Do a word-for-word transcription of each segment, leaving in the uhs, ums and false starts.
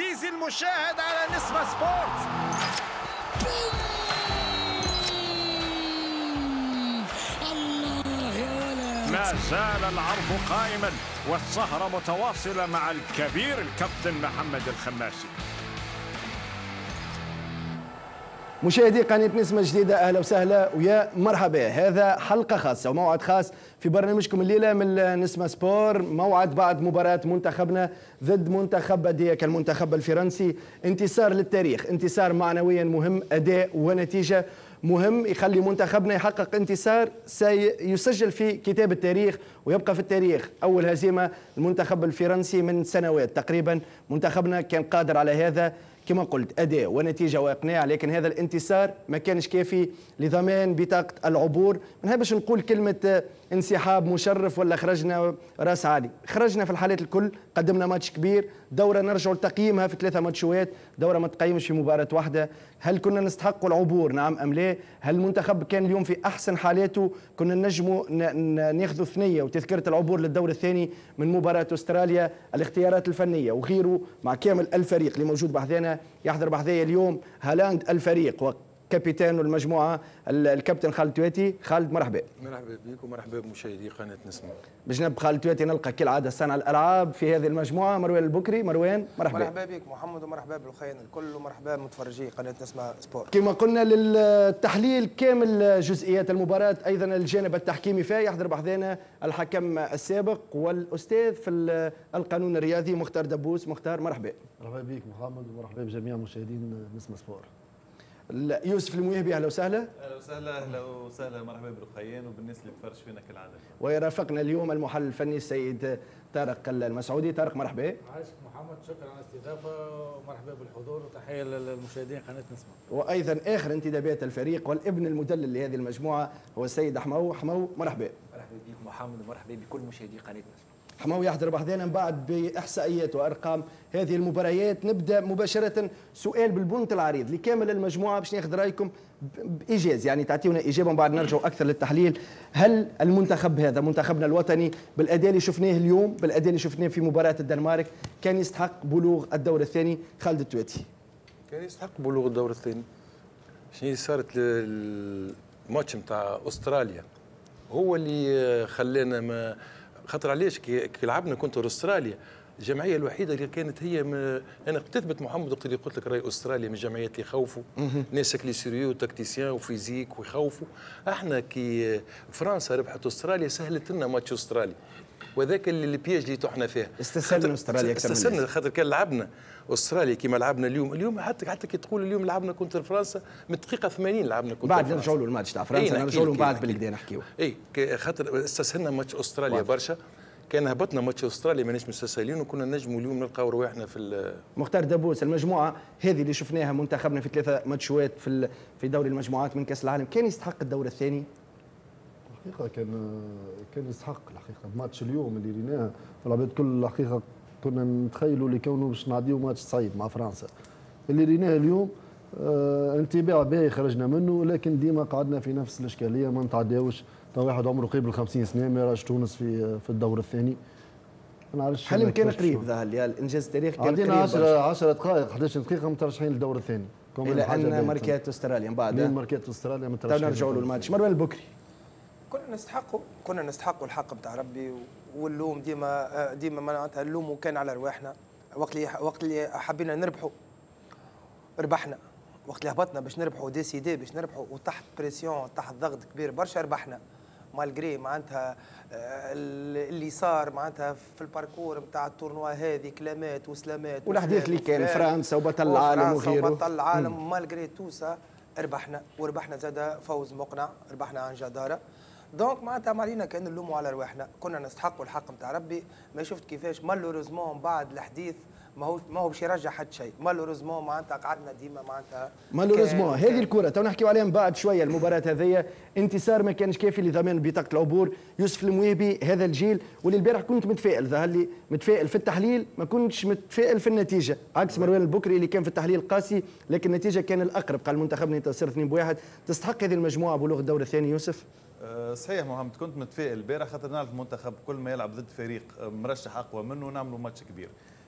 عزيزي المشاهد على نسمة سبورت. الله يا ولد، ما زال العرض قائما والسهرة متواصلة مع الكبير الكابتن محمد الخماسي. مشاهدي قناة نسمة جديدة، أهلا وسهلا ويا مرحبا. هذا حلقة خاصة وموعد خاص في برنامجكم الليلة من نسمة سبور، موعد بعد مباراة منتخبنا ضد منتخب ديك المنتخب الفرنسي. انتصار للتاريخ، انتصار معنويا مهم، أداء ونتيجة مهم يخلي منتخبنا يحقق انتصار سيسجل في كتاب التاريخ ويبقى في التاريخ. أول هزيمة المنتخب الفرنسي من سنوات تقريبا، منتخبنا كان قادر على هذا كما قلت، أداء ونتيجة وإقناع، لكن هذا الانتصار ما كانش كافي لضمان بطاقة العبور. ما نحبش نقول كلمة انسحاب مشرف ولا خرجنا راس عالي، خرجنا في الحالات الكل، قدمنا ماتش كبير، دورة نرجع لتقييمها في ثلاثة ماتشوات، دورة ما تقيمش في مباراة واحدة. هل كنا نستحق العبور؟ نعم أم لا؟ هل المنتخب كان اليوم في أحسن حالاته؟ كنا نجموا ناخذوا ثنية وتذكرة العبور للدور الثاني من مباراة أستراليا. الاختيارات الفنية وغيره مع كامل الفريق اللي موجود بحذانا، يحضر بحذايا اليوم هالاند الفريق وكابتن المجموعة الكابتن خالد تواتي. خالد مرحبا. مرحبا بك ومرحبا بمشاهدي قناة نسمة. بجنب خالد تواتي نلقى كالعادة صانع الألعاب في هذه المجموعة مروان البكري. مروان مرحبا. مرحبا بك محمد ومرحبا بالخير الكل ومرحبا بمتفرجي قناة نسمة سبورت. كما قلنا للتحليل كامل جزئيات المباراة، أيضا الجانب التحكيمي فيها يحضر بحذانا الحكم السابق والأستاذ في القانون الرياضي مختار دبوس. مختار مرحبا. مرحبا بك محمد ومرحبا بجميع مشاهدين نسمة سبورت. يوسف المويهبي اهلا وسهلا. اهلا وسهلا اهلا وسهلا مرحبا بالخيين وبالناس اللي تفرج فينا كالعاده. ويرافقنا اليوم المحلل الفني السيد طارق المسعودي. طارق مرحبا. عايشك محمد، شكرا على الاستضافه ومرحبا بالحضور وتحيه للمشاهدين قناه نسمه. وايضا اخر انتدابات الفريق والابن المدلل لهذه المجموعه هو السيد حمو. حمو مرحبا. مرحبا بك محمد ومرحبا بكل مشاهدي قناه نسمه. حمو يحضر بحذانا من بعد باحصائيات وارقام هذه المباريات. نبدا مباشره سؤال بالبنط العريض لكامل المجموعه باش ناخذ رايكم بايجاز، يعني تعطيونا اجابه ومن بعد نرجعوا اكثر للتحليل. هل المنتخب هذا منتخبنا الوطني بالاداء اللي شفناه اليوم، بالاداء اللي شفناه في مباراه الدنمارك، كان يستحق بلوغ الدور الثاني؟ خالد التواتي. كان يستحق بلوغ الدور الثاني. شنو صارت الماتش نتاع استراليا هو اللي خلانا ما خاطر علاش كي لعبنا كونتر استراليا الجمعيه الوحيده اللي كانت هي م... انا تثبت محمد وقت اللي قلت لك راي استراليا من الجمعيات اللي يخوفوا ناس اللي سيريو وتكتيسيان وفيزيك ويخوفوا. احنا كي فرنسا ربحت استراليا سهلت لنا ماتش استراليا، وذاك اللي البياج اللي طحنا فيه. استسلمنا استراليا اكثر من استسلمنا خاطر كان لعبنا استراليا كيما لعبنا اليوم. اليوم حتى حتى كي تقول اليوم لعبنا كونتر فرنسا من الدقيقه ثمانين لعبنا كونتر بعد نرجعوا له الماتش تاع فرنسا، نرجعوا له بعد بالكدا نحكيو. اي خاطر استسهلنا ماتش استراليا برشا. كان هبطنا ماتش استراليا ماناش مستسهلين وكنا نجموا اليوم نلقاو رواحنا في مختار دبوس. المجموعه هذه اللي شفناها منتخبنا في ثلاثه ماتشوات في في دوري المجموعات من كاس العالم، كان يستحق الدور الثاني؟ الحقيقه كان كان يستحق الحقيقه. الماتش اليوم اللي ريناه العباد كل الحقيقه كنا نتخيلوا اللي كونه باش نعديو ماتش صعيب مع فرنسا. اللي ريناه اليوم آه انطباع باهي خرجنا منه، لكن ديما قعدنا في نفس الاشكاليه ما نتعداوش. تو واحد عمره قريب ل خمسين سنه ما راش تونس في في الدور الثاني. ما نعرفش هل كان قريب ظهر لي الانجاز التاريخي كان عندنا عشرة عشرة دقائق احد عشر دقيقه مترشحين للدور الثاني الى ان ماركات استراليا من بعد ماركات استراليا مترشحين. نرجعوا له الماتش. مروان البكري. كنا نستحقوا كنا نستحقوا الحق نتاع ربي، واللوم ديما ديما معناتها اللوم كان على رواحنا. وقت اللي وقت اللي حبينا نربحوا ربحنا، وقت اللي هبطنا باش نربحوا ديسيدي باش نربحوا وتحت بريسيون تحت ضغط كبير برشا ربحنا. مالغري معناتها اللي صار معناتها في الباركور نتاع التورنوا هذه كلامات وسلامات والاحداث اللي كان فرنسا وبطل العالم وغيره وبطل العالم. مالغري توسا ربحنا وربحنا زاد فوز مقنع، ربحنا عن جداره. دونك معناتها ما علينا كان نلوموا على رواحنا، كنا نستحقوا الحق نتاع ربي. ما شفت كيفاش مالوريزمون بعد الحديث ما هو ما هو باش يرجع حد شيء. مالوريزمون معناتها قعدنا ديما معناتها مالوريزمون هذه الكره تو نحكيو عليها من بعد شويه. المباراه هذيا انتصار ما كانش كافي لضمان بطاقه العبور. يوسف المويبي هذا الجيل واللي البارح كنت متفائل، ظهر لي متفائل في التحليل ما كنتش متفائل في النتيجه، عكس مروان البكري اللي كان في التحليل قاسي لكن النتيجه كان الاقرب. قال منتخبنا ينتصر اثنين بواحد. تستحق هذه المجموعه بلوغ الدور الثاني يوسف؟ صحيح محمد، كنت متفائل البارح خاطر نعرف المنتخب كل ما يلعب ضد فريق مرشح اقوى منه نعملوا ماتش كبير.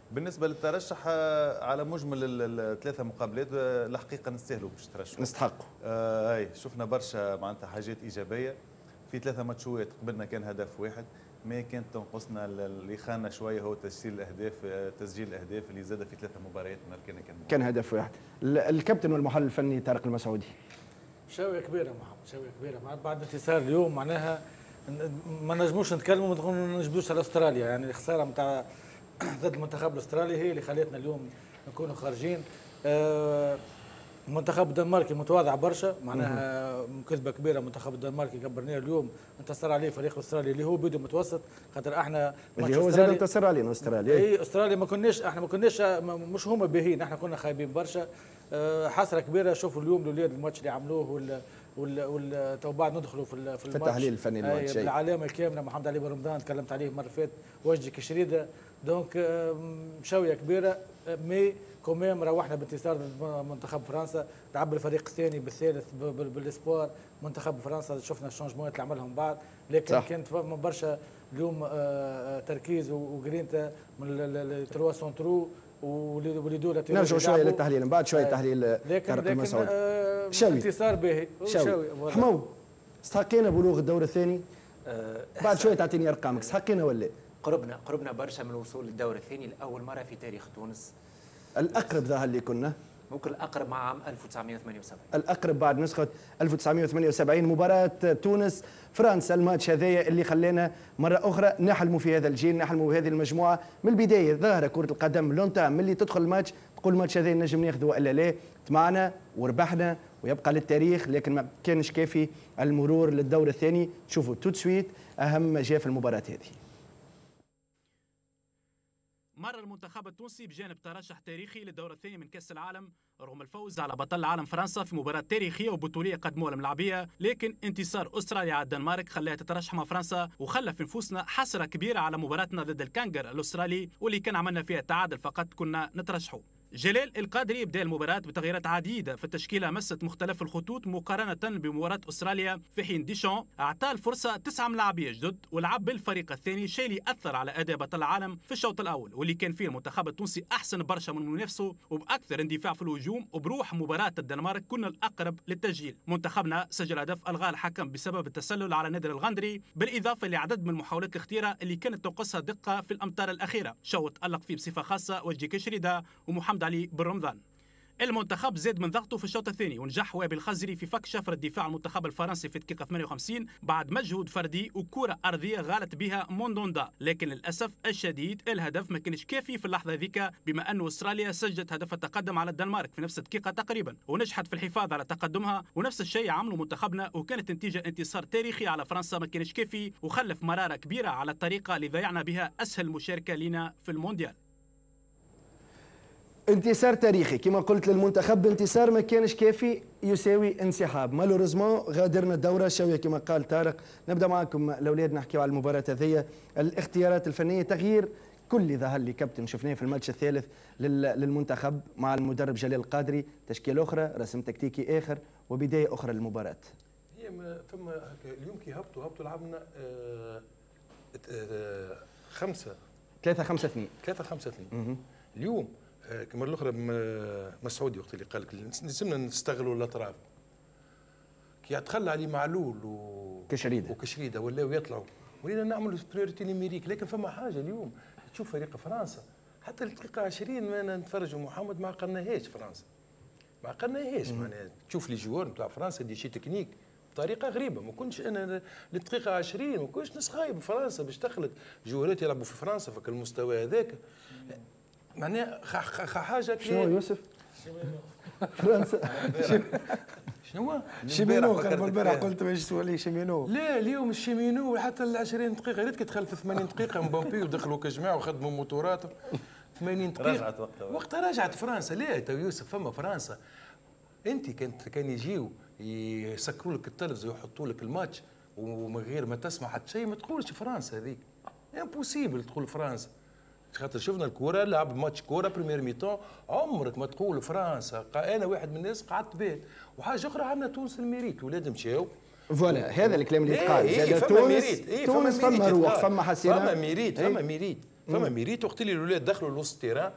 بالنسبه للترشح على مجمل الثلاثه مقابلات الحقيقه نستاهلوا باش نترشحوا، نستحقوا. آه اي شفنا برشا معناتها حاجات ايجابيه في ثلاثه ماتشوات. قبلنا كان هدف واحد، ما كانت تنقصنا اللي خانا شويه هو تسجيل الاهداف، تسجيل الاهداف اللي زاد في ثلاثه مباريات من كان كان كان هدف واحد. الكابتن والمحلل الفني طارق المسعودي. شاويه كبيره محمد، شاويه كبيره بعد انتصار اليوم، معناها ما نجموش نتكلموا ما نجبدوش على استراليا، يعني الخساره نتاع ضد المنتخب الاسترالي هي اللي خلتنا اليوم نكونوا خارجين. المنتخب الدنماركي متواضع برشا، معناها كذبه كبيره. المنتخب الدنماركي كبرناه اليوم، انتصر عليه فريق الاسترالي اللي هو بيدو متوسط، خاطر احنا اللي هو زاد انتصر علينا استراليا. اي استراليا ما كناش احنا ما كناش مش هما باهيين، احنا كنا خايبين برشا. حسره كبيره. شوفوا اليوم الاولاد الماتش اللي عملوه وال وال تو بعد ندخلوا في في التحليل الفني الماتش بالعلامه الكامله. محمد علي برمضان تكلمت عليه المره اللي فاتت، وجهي كشريده. دونك مشاويه كبيره، مي كوميم روحنا بانتصار منتخب فرنسا. لعب الفريق الثاني بالثالث بالاسبوار منتخب فرنسا، شفنا الشونجمونات اللي عملهم بعد، لكن صح. كانت برشا اليوم تركيز وجرينتا من التروا سونترو واللي دول نرجعوا شويه للتحليل من بعد شويه تحليل طارق المسعودي. آه انتصار باهي. شاوي حمو، استحقينا بلوغ الدور الثاني؟ آه بعد شويه تعطيني ارقامك، استحقينا ولا؟ قربنا قربنا برشا من الوصول للدور الثاني لاول مره في تاريخ تونس. الاقرب ظهر اللي كنا ممكن الاقرب مع عام ألف وتسعمائة وثمانية وسبعين، الاقرب بعد نسخه ألف وتسعمائة وثمانية وسبعين مباراه تونس فرنسا. الماتش هذايا اللي خلانا مره اخرى نحلموا في هذا الجيل، نحلموا بهذه المجموعه من البدايه. ظاهره كره القدم لونتام ملي تدخل الماتش تقول الماتش هذا نجم ناخذه والا لا. طمعنا وربحنا ويبقى للتاريخ، لكن ما كانش كافي المرور للدور الثاني. شوفوا تو سويت اهم ما جاء في المباراه هذه. مر المنتخب التونسي بجانب ترشح تاريخي للدور الثاني من كأس العالم رغم الفوز على بطل العالم فرنسا في مباراة تاريخية وبطولية قدموها الملاعبية، لكن انتصار أستراليا على الدنمارك خلاها تترشح مع فرنسا وخلى في نفوسنا حسرة كبيرة على مباراتنا ضد الكانجر الأسترالي واللي كان عملنا فيها تعادل فقط كنا نترشحوا. جلال القادري بدأ المباراة بتغييرات عديدة في التشكيلة مست مختلف الخطوط مقارنة بمباراة أستراليا، في حين ديشان أعطى الفرصة تسعة ملاعبية جدد ولعب بالفريق الثاني، شيء اللي أثر على أداء بطل العالم في الشوط الأول واللي كان فيه المنتخب التونسي أحسن برشا من منافسه وبأكثر اندفاع في الهجوم. وبروح مباراة الدنمارك كنا الأقرب للتسجيل. منتخبنا سجل هدف ألغاه الحكم بسبب التسلل على نادر الغندري، بالإضافة لعدد من محاولات الاختيار اللي كانت تنقصها دقة في الأمتار الأخيرة. شوط ألق فيه بصفة خاصة وجهي كشريده ومحمد علي بالرمضان. المنتخب زاد من ضغطه في الشوط الثاني ونجح وائل الخزري في فك شفرة دفاع المنتخب الفرنسي في الدقيقة ثمانية وخمسين بعد مجهود فردي وكرة أرضية غالت بها موندوندا، لكن للأسف الشديد الهدف ما كانش كافي في اللحظة ذيك، بما أن أستراليا سجلت هدف التقدم على الدنمارك في نفس الدقيقة تقريبا ونجحت في الحفاظ على تقدمها، ونفس الشيء عملوا منتخبنا وكانت نتيجة انتصار تاريخي على فرنسا ما كانش كافي وخلف مرارة كبيرة على الطريقة اللي ضيعنا بها أسهل مشاركة لنا في المونديال. انتصار تاريخي كما قلت للمنتخب، انتصار ما كانش كافي يساوي انسحاب. مالوريزمون غادرنا الدوره. شويه كما قال طارق، نبدا معكم الاولاد نحكيو على المباراه هذيا. الاختيارات الفنيه، تغيير كل ظهر لي كابتن شفناه في الماتش الثالث للمنتخب مع المدرب جلال القادري، تشكيل اخرى، رسم تكتيكي اخر وبدايه اخرى للمباراه. هي ثم اليوم كي هبطوا هبطوا لعبنا آه آه خمسه ثلاثة خمسة اثنين ثلاثة خمسة اثنين. اليوم كما الاخرى مسعودي وقت اللي قال لك لازمنا نستغلوا الاطراف كي تخلى علي معلول و كشريده وكشريده ولاو يطلعوا ولينا نعملوا بريورتي نيميريك. لكن فما حاجه اليوم تشوف فريق فرنسا حتى الدقيقه عشرين ما نتفرجوا محمد ما عقلناهاش فرنسا ما عقلناهاش معناها تشوف لي جوار نتاع فرنسا دي شي تكنيك بطريقه غريبه. ما كنتش انا للدقيقه عشرين ما كنتش نسخايب فرنسا باش تخلط جوارات يلعبوا في فرنسا في المستوى هذاك معناها حاجه شنو يوسف؟ فرنسا شنو؟ شيمينو قبل البارح قلت باش تولي شيمينو. لا اليوم الشيمينو حتى ال عشرين دقيقه ريت كي دخل في ثمانين دقيقه مبابي ودخلوا كجماعه وخدموا موتورات ثمانين دقيقه رجعت وقتها وقتها رجعت فرنسا. لا تو يوسف فما فرنسا انت كانت كان يجيو يسكروا لك التلفزه ويحطوا لك الماتش ومن غير ما تسمع حتى شيء ما تقولش فرنسا هذيك امبوسيبل تقول فرنسا. خاطر شفنا الكوره لعب ماتش كوره بريمير ميتون عمرك ما تقول فرنسا. انا واحد من الناس قعدت بيت. وحاجه اخرى عندنا تونس الميريت ولاد مشاو فوالا هذا الكلام اللي يتقال. إيه زاد فما تونس ميريت. إيه تونس فما روح فما حسيره فما ميريت فما ميريت فما ميريت وقت اللي الاولاد دخلوا لوسط تيران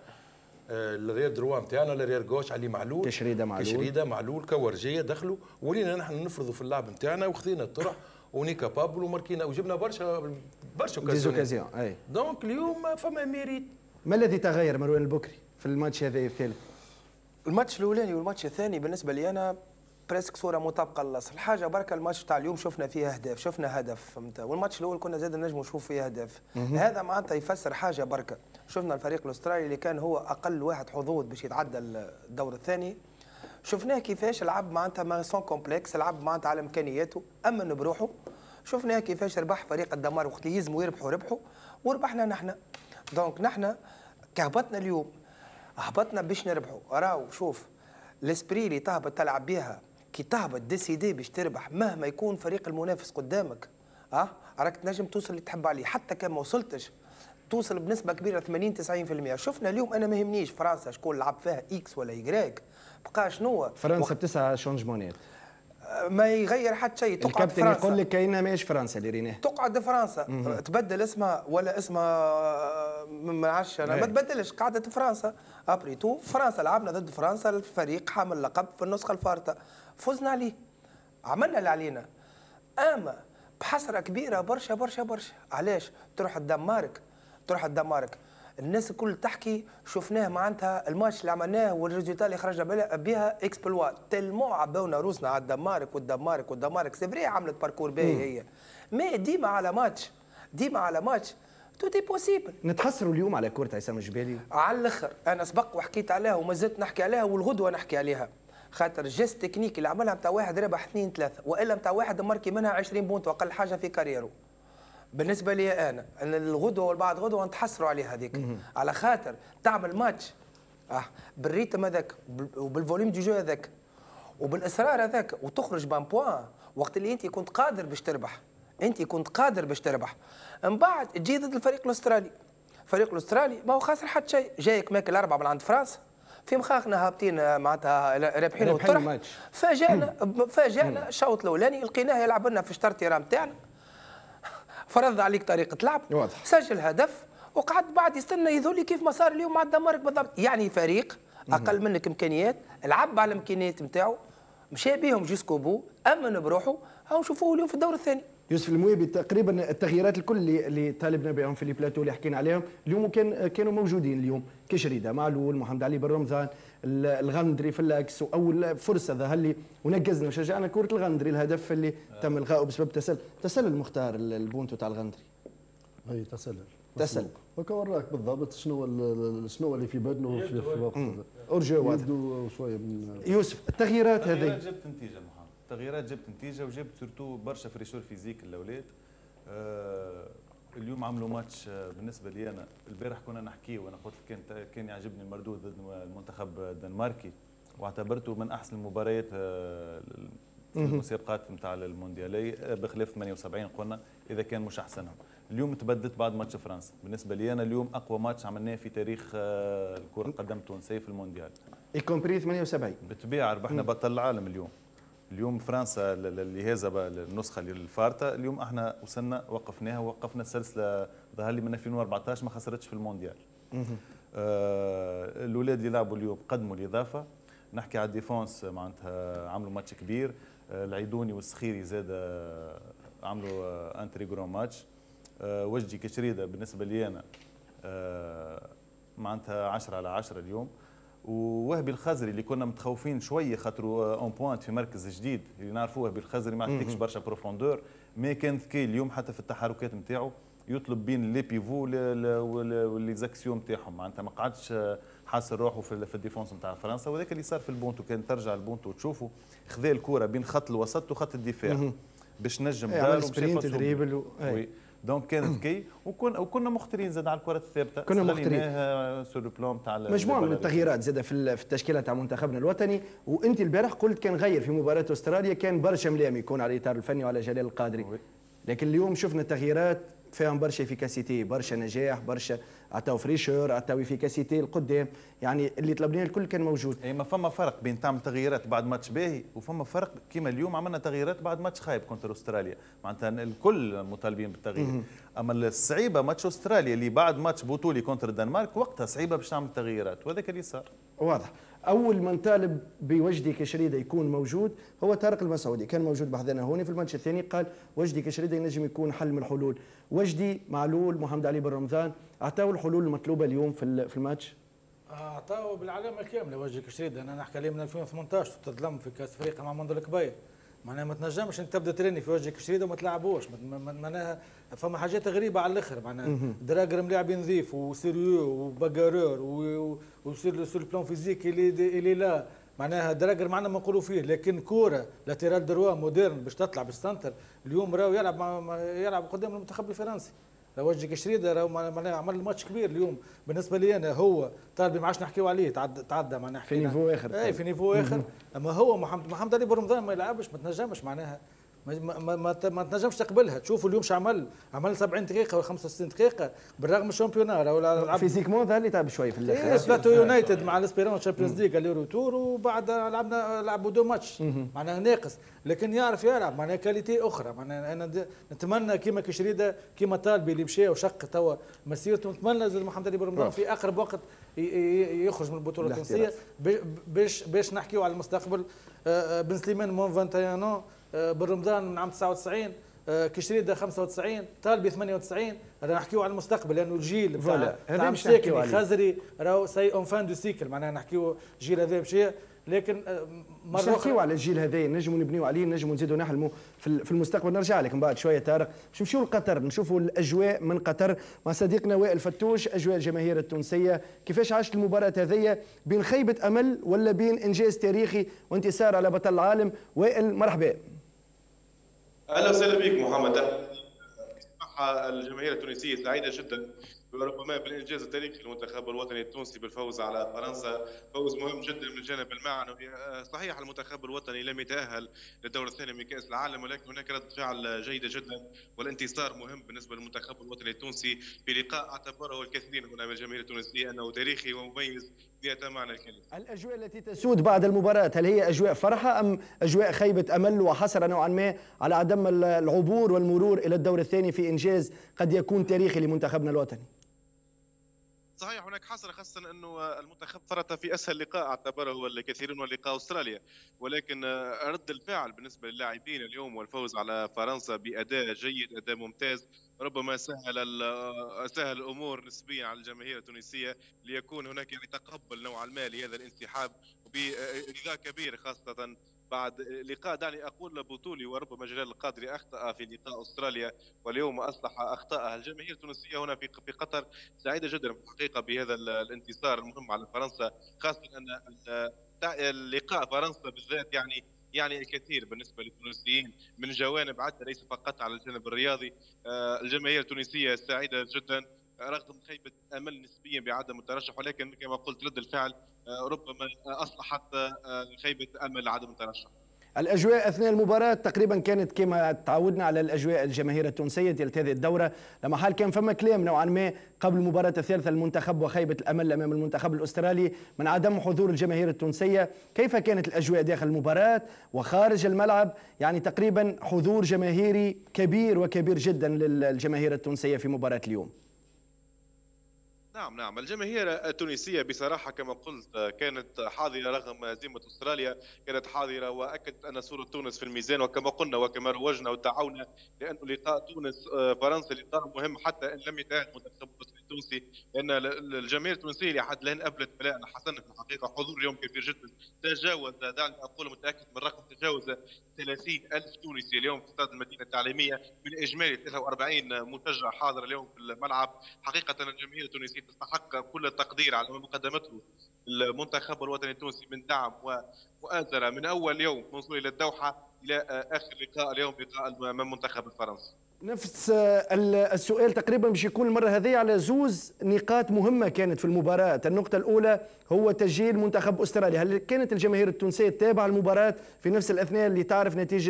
الرير دروا نتاعنا الرير جوش علي معلول كشريده معلول كشريده معلول كورجيه دخلوا ولينا نحن نفرضوا في اللعب نتاعنا وخذينا الطرح وني كابابل وماركينا وجبنا برشا برشا اوكازيون اي دونك اليوم فما ميريت. ما الذي تغير مروان البكري في الماتش هذا الثالث؟ الماتش الاولاني والماتش الثاني بالنسبه لي انا بريسك صوره مطابقه للاصل. الحاجه بركه الماتش تاع اليوم شفنا فيه اهداف، شفنا هدف فهمت، والماتش الاول كنا زاد نجموا نشوف فيه اهداف. هذا معناتها يفسر حاجه بركه. شفنا الفريق الاسترالي اللي كان هو اقل واحد حظوظ باش يتعدى الدور الثاني، شفناه كيفاش لعب معناتها ما سون كومبلكس، لعب معناتها على امكانياته، امن بروحه. شفناه كيفاش ربح فريق الدمار وقت اللي يلزموا يربحوا ربحوا وربحنا نحن. دونك نحن كهبطنا اليوم هبطنا باش نربحوا. راهو شوف الاسبري اللي تهبط تلعب بها كي تهبط ديسيدي باش تربح مهما يكون فريق المنافس قدامك، اه راك تنجم توصل اللي تحب عليه، حتى كان ما وصلتش توصل بنسبه كبيره ثمانين تسعين بالمئة. شفنا اليوم انا ما يهمنيش فرنسا شكون لعب فيها اكس ولا يجراك، بقى شنو فرنسا بتسعة شونجمونات ما يغير حتى شيء. تقعد الكابتن فرنسا يقول لك كاينه ماهيش فرنسا اللي ريناه، تقعد فرنسا مم. تبدل اسمها ولا اسمها ما نعرفش انا، ما تبدلش قعدت فرنسا. ابري تو فرنسا لعبنا ضد فرنسا الفريق حامل لقب في النسخه الفارطه، فزنا عليه عملنا اللي علينا. اما بحسره كبيره برشا برشا برشا. علاش تروح الدنمارك تروح الدنمارك الناس الكل تحكي شفناه معناتها الماتش اللي عملناه والريزولتا اللي خرجنا بها اكسبلوات تلمو عباونا روسنا على الدنمارك والدنمارك والدنمارك سي فري عملت باركور باهي هي، مي ديما على ماتش ديما على ماتش تو دي بوسيبل. نتحسروا اليوم على كرة عصام الجبالي على الاخر. انا سبق وحكيت عليها وما زلت نحكي عليها والغدوه نحكي عليها، خاطر جيست تكنيك اللي عملها نتاع واحد ربح اثنين ثلاثه والا نتاع واحد ماركي منها عشرين بونت واقل حاجه في كاريرو. بالنسبه لي انا ان الغدوه والبعد غدوه نتحسروا عليها هذيك، على خاطر تعمل ماتش اه بالريتم هذاك وبالفوليوم دي جو هذاك وبالاصرار هذاك وتخرج بان بوان وقت اللي انت كنت قادر باش تربح، انت كنت قادر باش تربح. من بعد تجي ضد الفريق الاسترالي، الفريق الاسترالي ما هو خاسر حتى شيء، جايك ماكل اربعه من عند فرنسا في مخاخنا هابطين معناتها رابحين والطرح. فاجانا فاجانا الشوط الاولاني لقيناه يلعب لنا في شطر تيران تاعنا، فرض عليك طريقه لعب واضح. سجل هدف وقعد بعد يستنى يذولي كيف ما صار اليوم مع الدنمارك بالضبط. يعني فريق اقل منك امكانيات لعب على الامكانيات نتاعو مشى بيهم جيسكو بو امن بروحه. هاو نشوفوه اليوم في الدور الثاني. يوسف المويبي تقريبا التغييرات الكل اللي, اللي طالبنا بهم في البلاتو اللي حكينا عليهم اليوم كان كانوا موجودين اليوم. كشريده معلول محمد علي بن رمضان الغندري في الاكس، واول فرصه ظهر لي ونقزنا وشجعنا كره الغندري الهدف اللي تم الغائه بسبب تسلل تسلل مختار البونتو تاع الغندري. اي تسلل تسلل هكا وراك بالضبط شنو شنو اللي في بدنه في, في وقت ارجو واضح شويه من يوسف. التغييرات هذه التغييرات جبت نتيجه محمد، التغييرات جبت نتيجه وجبت سورتو برشا فريشور فيزيك الاولاد. آه اليوم عملوا ماتش آه بالنسبه لي انا البارح كنا نحكي وانا قلت لك كان كان يعجبني المردود ضد المنتخب الدنماركي واعتبرته من احسن المباريات آه في المسابقات نتاع المونديالي بخلاف ثمانية وسبعين قلنا اذا كان مش احسنهم. اليوم تبدلت بعد ماتش فرنسا، بالنسبه لي انا اليوم اقوى ماتش عملناه في تاريخ الكره القدم التونسيه في المونديال. يكومبري ثمانية وسبعين بالطبيعه ربحنا بطل العالم اليوم. اليوم فرنسا اللي هازه النسخه الفارطه اليوم احنا وصلنا وقفناها وقفنا السلسله ظهر لي من ألفين وأربعطاش ما خسرتش في المونديال. آه الاولاد اللي لعبوا اليوم قدموا الاضافه. نحكي على الديفونس معناتها عملوا ماتش كبير. آه العيدوني والسخيري زاد آه عملوا آه انتري جرون ماتش. آه وجدي كشريده بالنسبه لي انا آه معناتها عشرة على عشرة اليوم. ووهبي الخزري اللي كنا متخوفين شويه خاطروا اون بوينت في مركز جديد اللي نعرفوه وهبي الخزري ما عندكش برشا بروفوندور، مي كان ذكي اليوم حتى في التحركات نتاعو يطلب بين لي بيفو واللي زاكسيون نتاعهم معناتها ما قعدش حاصر روحه في الديفونس نتاع فرنسا. وذاك اللي صار في البونتو كان ترجع البونتو وتشوفوا خذا الكره بين خط الوسط وخط الدفاع باش نجم دار سبرينت دريبل و... دونك كان ذكي وكنا وكنا مختارين زاد على الكره الثابته كنا مختارين سور لو بلون تاع مجموعه من التغييرات زاد في في التشكيله تاع منتخبنا الوطني. وانت البارح قلت كان غير في مباراه استراليا كان برشا ملام يكون على الاطار الفني وعلى جلال القادري، لكن اليوم شفنا تغييرات فيهم برشا افيكاسيتي، برشا نجاح، برشا عطاو فريشور، عطاو افيكاسيتي القدام، يعني اللي طلبناه الكل كان موجود. اي ما فما فرق بين تعمل تغييرات بعد ماتش باهي وفما فرق كيما اليوم عملنا تغييرات بعد ماتش خايب كونتر استراليا، معناتها الكل مطالبين بالتغيير. اما الصعيبه ماتش استراليا اللي بعد ماتش بطولي كونتر الدنمارك وقتها صعيبه باش تعمل تغييرات، وهذاك اللي صار. واضح. اول من طالب بوجدي كشريده يكون موجود هو طارق المسعودي، كان موجود بحذنا هوني في الماتش الثاني، قال وجدي كشريده ينجم يكون حل من الحلول. وجدي، معلول، محمد علي بن رمضان اعطاو الحلول المطلوبه اليوم في في الماتش؟ اعطاو بالعلامه الكامله وجدي كشريده. انا نحكي عليه من ألفين وثمانطاش تظلم في كاس افريقيا مع منذ الكبير، معناها ما تنجمش انت تبدا ترني في وجه كشريده وما تلعبوش، معناها فما حاجات غريبه على الاخر، معناها دراجر ملاعب نظيف وسيريو وباغارور وسير سور البلان فيزيك اللي اللي لا معناها دراجر معنا ما نقولوا فيه، لكن كوره لاتيرال دروا مودرن باش تطلع بالسنتر اليوم راهو يلعب مع يلعب قدام المنتخب الفرنسي. وجه كشريده راهو معناها عمل ماتش كبير اليوم بالنسبه لي انا. هو طالبي ما عادش نحكيو عليه، تعدى تعدى معناها في نيفو اخر. اي في نيفو اخر. اما هو محمد محمد علي بن رمضان ما يلعبش، ما تنجمش معناها ما, ما, ما, ما تنجمش تقبلها. تشوفوا اليوم شو عمل، عمل سبعين دقيقه ولا خمسة وستين دقيقه بالرغم من الشامبيونات راهو فيزيكمون ظهر لي تعب شوي في الاخر. إيه بلاتو يونايتد مع الاسبيرون تشامبيونز ليغ اللي روتور، وبعد لعبنا لعبوا دو ماتش معناها ناقص، لكن يعرف يلعب معناها كاليتي اخرى. معناها انا نتمنى كيما كشريده كيما طالبي اللي مشى وشق توا مسيرته، نتمنى زي محمد علي بن رمضان في اقرب وقت يخرج من البطوله التونسيه باش باش نحكيو على المستقبل. بن سليمان مون واحد وعشرين بن رمضان من عام تسعة وتسعين، كشريده خمسة وتسعين، طالبي ثمانية وتسعين. راح نحكيو على المستقبل لانه الجيل تاع تاع مساكني خزري راهو سي اون فان دو سيكل، معناها نحكيو الجيل هذا مشى، لكن مره اخرى نحكيو على الجيل هذا نجموا نبنيو عليه، نجموا نزيدوا نحلموا في المستقبل. نرجع لك من بعد شويه طارق، باش نمشيو لقطر نشوفوا الاجواء من قطر مع صديقنا وائل فتوش. اجواء الجماهير التونسيه كيفاش عاشت المباراه هذيا، بين خيبه امل ولا بين انجاز تاريخي وانتصار على بطل العالم؟ وائل مرحبا. اهلا وسهلا بك محمد. بصراحه الجماهير التونسيه سعيده جدا ربما بالانجاز التاريخي للمنتخب الوطني التونسي بالفوز على فرنسا، فوز مهم جدا من الجانب المعنوي. صحيح المنتخب الوطني لم يتاهل للدور الثاني من كاس العالم، ولكن هناك رده فعل جيده جدا والانتصار مهم بالنسبه للمنتخب الوطني التونسي في لقاء اعتبره الكثيرين هنا من الجماهير التونسيه انه تاريخي ومميز بأتم معنى الكلمه. الاجواء التي تسود بعد المباراه هل هي اجواء فرحه ام اجواء خيبه امل وحسره نوعا ما على عدم العبور والمرور الى الدور الثاني في انجاز قد يكون تاريخي لمنتخبنا الوطني؟ صحيح هناك حسرة، خاصة أنه المنتخب فرط في أسهل لقاء اعتبره الكثيرون ولقاء أستراليا، ولكن رد الفعل بالنسبة للاعبين اليوم والفوز على فرنسا بأداء جيد، أداء ممتاز، ربما سهل سهل الأمور نسبيا على الجماهير التونسية ليكون هناك يعني تقبل نوعا ما لهذا الانسحاب وبرضا كبير، خاصة بعد لقاء دعني اقول بطولي وربما جلال القادري اخطا في لقاء استراليا واليوم اصلح اخطائها. الجماهير التونسيه هنا في في قطر سعيده جدا في الحقيقه بهذا الانتصار المهم على فرنسا، خاصه ان لقاء فرنسا بالذات يعني يعني الكثير بالنسبه للتونسيين من جوانب عده ليس فقط على الجانب الرياضي. الجماهير التونسيه سعيده جدا رغم خيبه امل نسبيا بعدم الترشح، ولكن كما قلت رد الفعل ربما اصلحت خيبه امل عدم الترشح. الاجواء اثناء المباراه تقريبا كانت كما تعودنا على الاجواء الجماهير التونسيه ديال هذه الدوره، لما حال كان فما كلام نوعا ما قبل المباراه الثالثه المنتخب وخيبه الامل امام المنتخب الاسترالي من عدم حضور الجماهير التونسيه، كيف كانت الاجواء داخل المباراه وخارج الملعب؟ يعني تقريبا حضور جماهيري كبير وكبير جدا للجماهير التونسيه في مباراه اليوم. نعم نعم الجماهير التونسية بصراحة كما قلت كانت حاضرة رغم هزيمة استراليا، كانت حاضرة وأكدت أن صورة تونس في الميزان، وكما قلنا وكما روجنا ودعونا لأن لقاء تونس فرنسا لقاء مهم حتى إن لم يتأهل المنتخب التونسي، لأن الجماهير التونسية لحد الآن أبلت بلاء حسنا في الحقيقة. حضور اليوم كبير جدا، تجاوز دعني أقول متأكد من رقم تجاوز ثلاثين ألف تونسي اليوم في استاد المدينة التعليمية من إجمالي ثلاثة وأربعين مشجع حاضر اليوم في الملعب. حقيقة الجماهير التونسية تستحق كل التقدير على ما قدمته المنتخب الوطني التونسي من دعم ومؤازرة من أول يوم من وصول إلى الدوحة إلى آخر لقاء اليوم لقاء أمام المنتخب الفرنسي. نفس السؤال تقريبا باش يكون المرة هذه على زوز نقاط مهمة كانت في المباراة. النقطة الأولى هو تسجيل منتخب أستراليا، هل كانت الجماهير التونسية تتابع المباراة في نفس الأثناء اللي تعرف نتيجة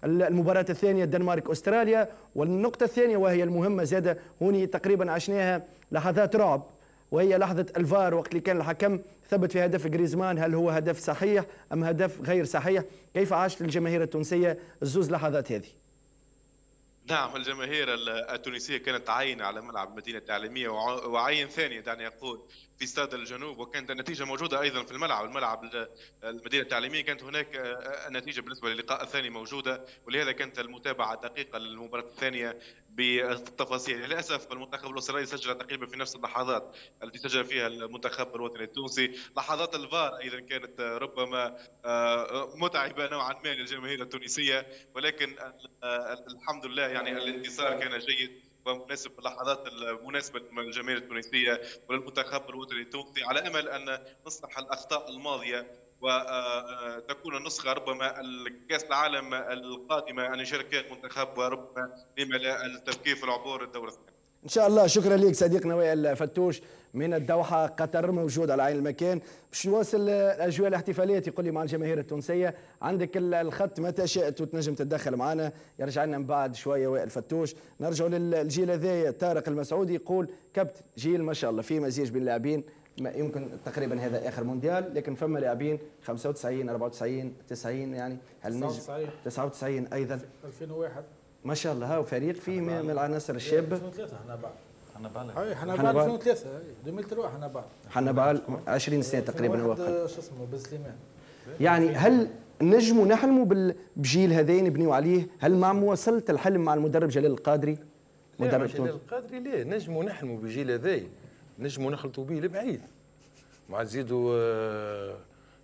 المباراة الثانية الدنمارك أستراليا. والنقطة الثانية وهي المهمة زادة هوني تقريبا عشناها لحظات رعب، وهي لحظة الفار وقت اللي كان الحكم ثبت في هدف غريزمان، هل هو هدف صحيح أم هدف غير صحيح؟ كيف عاشت الجماهير التونسية الزوز لحظات هذه؟ نعم، الجماهير التونسية كانت عاينة على ملعب المدينة التعليمية وعين ثاني دعني أقول في استاد الجنوب، وكانت النتيجة موجودة أيضا في الملعب الملعب المدينة التعليمية. كانت هناك النتيجة بالنسبة للقاء الثاني موجودة، ولهذا كانت المتابعة دقيقة للمباراة الثانية بالتفاصيل. للأسف المنتخب الأسترالي سجل تقريبا في نفس اللحظات التي سجل فيها المنتخب الوطني التونسي. لحظات الفار أيضا كانت ربما متعبة نوعا ما للجماهير التونسية، ولكن الحمد لله يعني الانتصار كان جيد ومناسب في اللحظات المناسبة للجماهير التونسية وللمنتخب الوطني التونسي، على أمل أن نصلح الأخطاء الماضية وتكون النسخة ربما الكأس العالم القادمة أن يشارك فيها المنتخب، وربما لما لا التفكير في العبور الدورة الثانية. إن شاء الله. شكرا لك صديقنا وائل فتوش من الدوحة قطر، موجود على عين المكان باش نواصل الأجواء الاحتفالية. يقول لي مع الجماهير التونسية عندك الخط متى شئت وتنجم تتدخل معنا. يرجع لنا من بعد شوية وائل فتوش. نرجع للجيل هذايا. طارق المسعودي يقول كابتن جيل ما شاء الله فيه مزيج بين اللاعبين، يمكن تقريبا هذا اخر مونديال، لكن فما لاعبين خمسة وتسعين أربعة وتسعين تسعين يعني هل تسعة وتسعين ايضا ألفين وواحد ما شاء الله. هاو فريق فيه من العناصر الشابه. ألفين وثلاثة احنا بعد احنا بعد احنا بعد ألفين وثلاثة ألفين وثلاثة احنا بعد احنا بعد عشرين سنه تقريبا هو شو اسمه بن سليمان. يعني هل نجموا نحلموا بجيل هذين نبنيوا عليه؟ هل مع مواصله الحلم مع المدرب جلال القادري؟ مدرب جلال القادري ليه نجموا نحلموا بجيل هذين، نجموا نخلطوا به لبعيد مع تزيدوا آه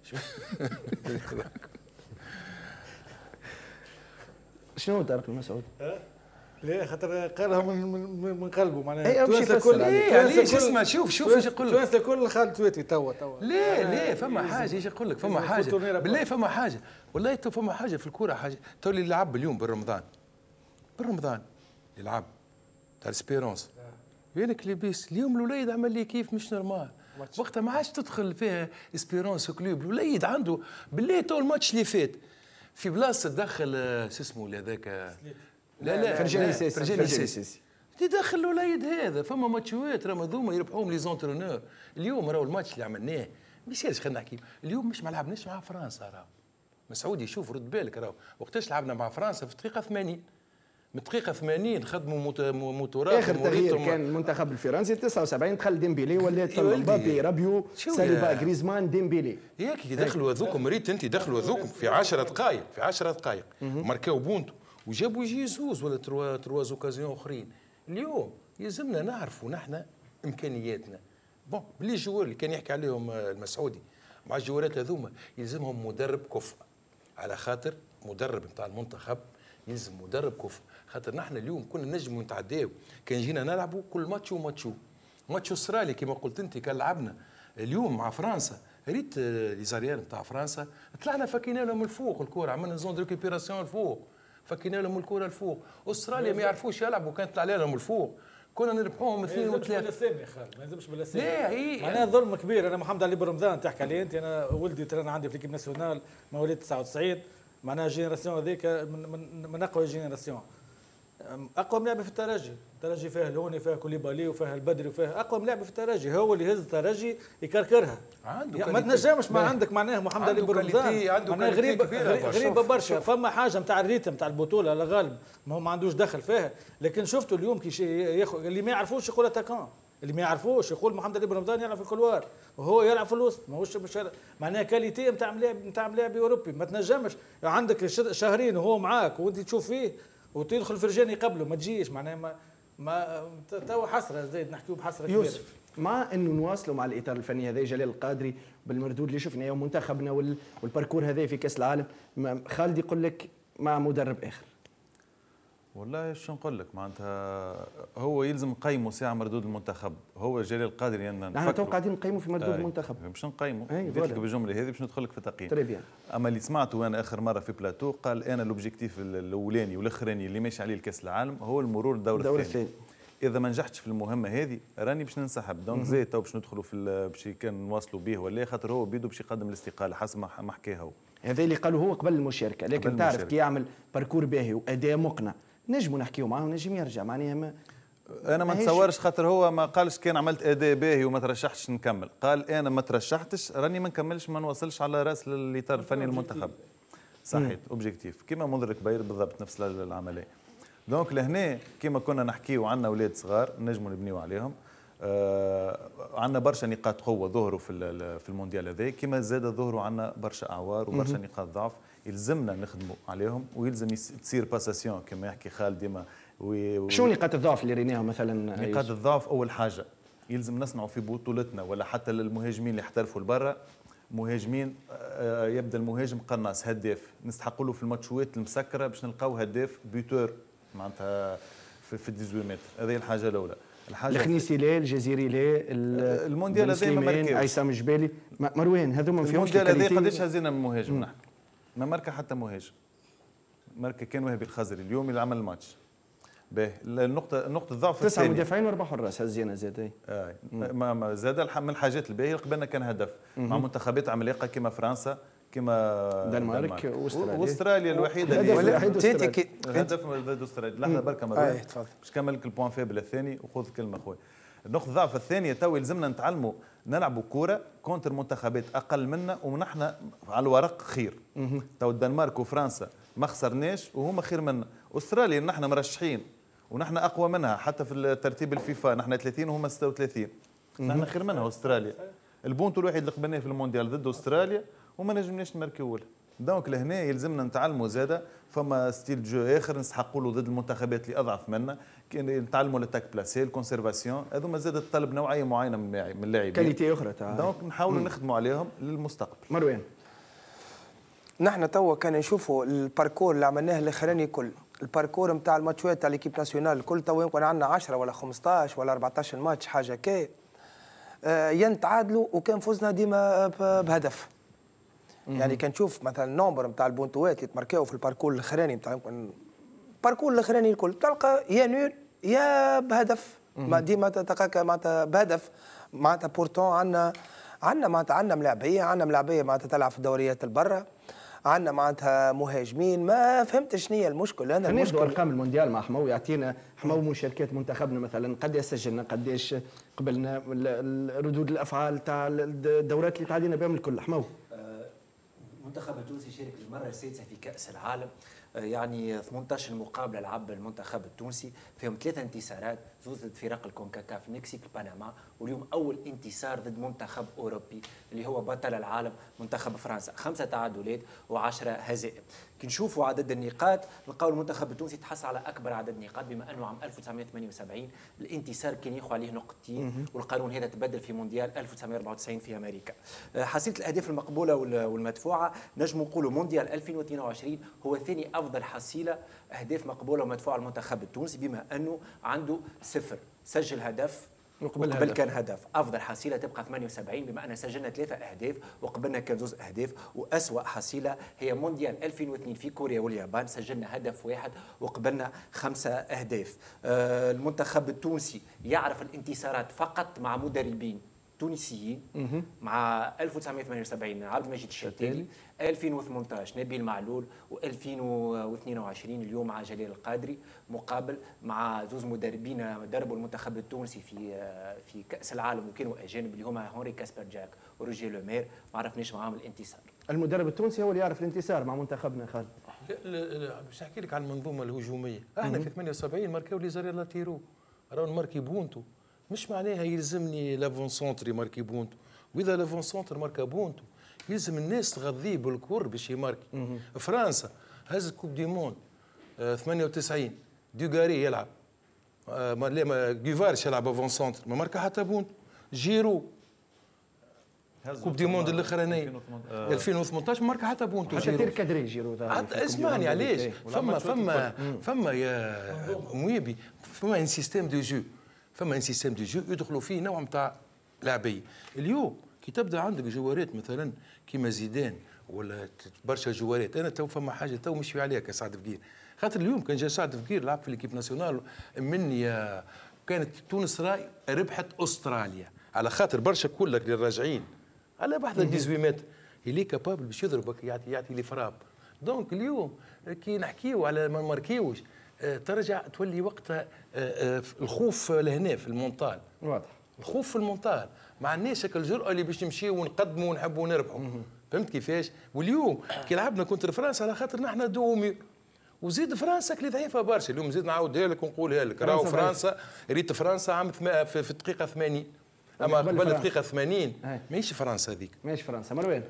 شنو طارق المسعود؟ ليه خاطر قالها من من, من قلبه معناها. اي امشي الكل ايه ليش اسمع شوف شوف ايش يقول لك. التوانسه الكل خالد تويتي توا توا. ليه ليه فما حاجه ايش يقول لك فما حاجه بالله فما حاجه والله تو فما حاجه في الكوره حاجه. تو اللي لعب اليوم بالرمضان بالرمضان اللي لعب تاع سبيرونس وينك لبيس اليوم الوليد عمل لي كيف مش نورمال. وقتها ما عادش تدخل فيها اسبيرونس كلوب. الوليد عنده بالله تو الماتش اللي فات في بلاصه تدخل شو اسمه هذاك لا لا فرجاني سيسي فرجاني سيسي تدخل الوليد هذا. فما ماتشوات راهم هذوما يربحوهم لي زونترونور. اليوم راهو الماتش اللي عملناه ما يصيرش خلينا نحكي اليوم مش ما لعبناش مع فرنسا. راهو مسعودي شوف رد بالك راهو وقتاش لعبنا مع فرنسا في الدقيقه ثمانين من دقيقة ثمانين خدموا موتورات. اخر تغيير كان المنتخب الفرنسي تسعة وسبعين دخل ديمبيلي ولات مبابي رابيو ساليبا غريزمان ديمبيلي. ياك يدخلوا هذوكم ريت انت يدخلوا هذوكم في عشرة دقائق في عشرة دقائق ماركاو بونتو وجابوا جيسوس ولا تروا تروا اوكازيون اخرين. اليوم يلزمنا نعرفوا نحن امكانياتنا. بون بلي الجوار اللي كان يحكي عليهم المسعودي مع الجوارات هذوما يلزمهم مدرب كفء، على خاطر مدرب نتاع المنتخب يلزم مدرب كفء. خاطر نحن اليوم كنا نجموا نتعداو كان جينا نلعبوا كل ماتش وماتشو. ماتش استراليا كما قلت انت كان لعبنا اليوم مع فرنسا ريت ليزاريان نتاع فرنسا طلعنا فكينا لهم الفوق الكره عملنا زون دو ريكوبيراسيون الفوق فكينا لهم الكره الفوق. استراليا ما يعرفوش يلعبوا كانت طلع لهم الفوق كنا نربحوهم اثنين وثلاثه. بالاسامي يا خالد ما يلزمش بالاسامي. لا هي معناها ظلم كبير. انا محمد علي برمضان تحكي عليه انت. انا ولدي ترى عندي في ليكيب ناسيونال مواليد تسعة وتسعين معناها جينيراسيون هذيك من, من, من اقوى جينيراسيون. اقوى ملاعب في الترجي. الترجي فيها الهوني فيها كوليبالي وفيها البدري وفيها اقوى ملاعب في الترجي. هو اللي يهز الترجي يكركرها. عنده ما تنجمش ما عندك معناها محمد علي برمضان معناها غريبه غريبه برشا. فما حاجه نتاع الريتم نتاع البطوله لا غالب ما هو ما عندوش دخل فيها. لكن شفتوا اليوم كي ياخذ اللي ما يعرفوش يقول اتاكان اللي ما يعرفوش يقول محمد علي برمضان يلعب في الكلوار وهو يلعب في الوسط ماهوش معناها كاليتي نتاع ملاعب نتاع ملاعب اوروبي. ما تنجمش عندك شهرين وهو معاك وانت تشوف فيه وتدخل فرجاني قبله ما تجيش معناها ما ما تو حسره زايد نحكيو بحسره كبيره. يوسف مع انه نواصلوا مع الاطار الفني هذا جلال القادري بالمردود اللي شفنا يوم منتخبنا والباركور هذا في كاس العالم خالد يقول لك مع مدرب اخر. والله شو نقول لك معناتها هو يلزم نقيموا ساعه مردود المنتخب. هو جلال القادري ان يعني نحن تو قاعدين نقيموا في مردود المنتخب باش نقيموا قلت لك بالجمله هذه باش ندخل لك في التقييم. تري اما اللي سمعته انا اخر مره في بلاتو قال انا الاوبجيكتيف الاولاني والاخراني اللي ماشي عليه الكاس العالم هو المرور الدور الثاني. اذا ما نجحتش في المهمه هذه راني باش ننسحب. دونك زيد تو باش ندخلوا في باش كان نواصلوا به ولا خاطر هو بيدو باش يقدم الاستقاله حسب ما حكاه هو. هذا اللي قالوا هو قبل المشاركه، لكن تعرف كي يعمل باركور باهي واداء مقنع نجموا نحكيو معاه ونجم يرجع. معناها ما انا ما نتصورش، خاطر هو ما قالش كان عملت اداء باهي وما ترشحتش نكمل، قال انا ما ترشحتش راني ما نكملش ما نوصلش على راس الاطار الفني للمنتخب. صحيح اوبجيكتيف كيما منذر كبير بالضبط نفس العمليه. دونك لهنا كيما كنا نحكيو عندنا اولاد صغار نجموا نبنيو عليهم. آه عندنا برشا نقاط قوه ظهروا في في المونديال هذا، كيما زاد ظهروا عندنا برشا اعوار وبرشا نقاط ضعف يلزمنا نخدموا عليهم، ويلزم تصير باساسيون كما يحكي خالد ديما. و... شو نقاط الضعف اللي ريناهم مثلا؟ نقاط الضعف اول حاجه يلزم نصنعوا في بطولتنا ولا حتى للمهاجمين اللي احترفوا لبرا مهاجمين. آه يبدا المهاجم قناص هداف نستحقوا له في الماتشوات المسكره باش نلقاو هداف بيوتور معناتها في, في ثمانية عشر متر. هذه الحاجه الاولى. الحاجه الخنيسي لا، الجزيري لا، المونديال هذا ما ماركاش، عصام جبالي مروان هذوما ما فيهمش. المونديال هذا قداش هزينا من مهاجم نحن ما ماركا حتى مهاجم. ماركا كان وهبي الخزري اليوم اللي عمل الماتش. باهي النقطة نقطة الضعف تسعة مدافعين واربع حراس هزينا زاد. اه ما زاد من الحاجات الباهية قبلنا كان هدف مع منتخبات عملاقة كما فرنسا كما دنمارك واستراليا. واستراليا الوحيدة اللي هدف ضد استراليا. لحظة بركة مروان باش كمل لك البوان فيبل الثاني وخذ الكلمة خويا. النقطة الضعف الثانية تو يلزمنا نتعلموا نلعبوا كورة كونتر منتخبات أقل منا ونحن على الورق خير. تو الدنمارك وفرنسا ما خسرناش وهما خير منا. استراليا نحن مرشحين ونحن اقوى منها حتى في الترتيب الفيفا، نحن ثلاثين وهم ستة وثلاثين. نحن خير منها استراليا. البونت الوحيد اللي قبلناه في المونديال ضد استراليا وما نجمناش نماركيو له. دونك لهنا يلزمنا نتعلموا زاده فما ستيل جو اخر نسحقوا له ضد المنتخبات اللي اضعف منا، نتعلموا الاتاك بلاسي الكونسيرفاسيون، هذوما زاده تطلب نوعيه معينه من اللاعبين. كاليتي اخرى تعال. دونك نحاولوا نخدموا عليهم للمستقبل. مروان نحن توا كان نشوفوا الباركور اللي عملناه الاخراني كل الباركور نتاع الماتشات تاع ليكيب ناسيونال الكل توا يمكن عندنا عشرة ولا خمسطاش ولا أربعطاش ماتش حاجه كي آه ينتعادلوا وكان فوزنا ديما بهدف. يعني كان نشوف مثلا النومبر نتاع البونتوات اللي تماركاو في الباركور الاخراني نتاع يمكن الباركور الاخراني الكل تلقى يا نول يا بهدف. ما ديما تلقى معناتها بهدف. معناتها بورتون عندنا عندنا معناتها عندنا ملاعبيه عندنا ملاعبيه معناتها تلعب في الدوريات البرة، عندنا معناتها مهاجمين. ما فهمتش شنو هي المشكل. انا المشكل ارقام المونديال مع حمو يعطينا حمو مشاركات منتخبنا مثلا قداش سجلنا قداش قبلنا ردود الافعال تاع الدورات اللي تعدينا بهم الكل. حمو المنتخب التونسي شارك للمره السادسه في كاس العالم، يعني ثمانية عشر مقابله لعب المنتخب التونسي فيهم ثلاثه انتصارات، زوز ضد فرق الكونكاكاف المكسيك البنما، واليوم اول انتصار ضد منتخب اوروبي اللي هو بطل العالم منتخب فرنسا، خمسه تعادلات وعشرة هزائم. كي نشوفوا عدد النقاط نلقاو المنتخب التونسي تحصل على اكبر عدد نقاط بما انه عام ألف وتسعمائة وثمانية وسبعين الانتصار كان ياخذ عليه نقطتين والقانون هذا تبدل في مونديال ألف وتسعمائة وأربعة وتسعين في امريكا. حصيله الاهداف المقبوله والمدفوعه نجم نقولوا مونديال ألفين واثنين وعشرين هو ثاني افضل حصيله اهداف مقبوله ومدفوعه المنتخب التونسي بما انه عنده صفر، سجل هدف وقبل هدف. كان هدف. افضل حصيله تبقى ثمانية وسبعين بما ان سجلنا ثلاثه اهداف وقبلنا كان زوز اهداف، واسوا حصيله هي مونديال ألفين واثنين في كوريا واليابان سجلنا هدف واحد وقبلنا خمسه اهداف. آه المنتخب التونسي يعرف الانتصارات فقط مع مدربين تونسيين مع ألف وتسعمائة وثمانية وسبعين عبد المجيد الشتالي، ألفين وثمانية عشر نبيل معلول، وألفين واثنين وعشرين اليوم مع جلال القادري، مقابل مع زوز مدربين دربوا المنتخب التونسي في في كاس العالم وكانوا اجانب اللي هما هنري كاسبر جاك وروجيه لومير، ما عرفناش معاهم الانتصار. المدرب التونسي هو اللي يعرف الانتصار مع منتخبنا خالد. باش نحكي لك عن المنظومه الهجوميه، احنا في ثمانية وسبعين ماركاو لي زاري لاتيرو، راهو ماركي بونتو، مش معناها يلزمني لافون سونتر يماركي بونتو، واذا لافون سونتر ماركا بونتو يلزم الناس تغذيه بالكور باش يماركي. فرنسا هزت كوب دي موند آه ثمانية وتسعين دوغاري يلعب آه ما جيفارش يلعب افون سونتر ما ماركا حتى بونتو. جيرو كوب دي موند الاخرانيه ألفين وثمانية عشر ماركا حتى بونتو. حتى تير كادري جيرو حتى اسمعني علاش فما فما فما يا مويبي فما ان سيستيم دو جو فما ان سيستيم دو جو يدخلوا فيه نوع نتاع لاعبيه. اليوم كي تبدا عندك جوارات مثلا كيما زيدان ولا برشا جوارات، انا تو فما حاجه تو مش في عليها كسعد فقير، خاطر اليوم كان جا سعد فقير لعب في ليكيب ناسيونال مني كانت تونس راي ربحت استراليا على خاطر برشا كلك للراجعين على بحث ثمانية عشر متر اللي كابابل باش يضربك يعطي يعطي لي فراب. دونك اليوم كي نحكيو على ما نماركيوش ترجع تولي وقتها الخوف لهنا في المونتال. واضح. الخوف في المونتال ما عندناش هكا الجرأه اللي باش نمشيو ونقدموا ونحبوا نربحوا. فهمت كيفاش؟ واليوم كي لعبنا كونتر فرنسا على خاطر نحن دومي وزيد فرنسا كلي ضعيفه برشا. اليوم زيد نعاودها لك ونقولها لك راهو فرنسا ريت فرنسا عام في الدقيقه ثمانين اما قبل الدقيقه ثمانين ماهيش فرنسا هذيك. ماهيش فرنسا مروان.